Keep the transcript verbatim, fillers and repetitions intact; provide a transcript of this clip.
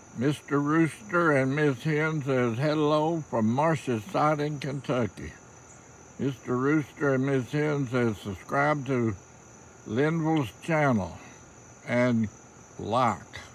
Mister Rooster and Miss Hen says hello from Marshes Siding, Kentucky. Mister Rooster and Miss Hen says subscribe to Lenville's channel and like.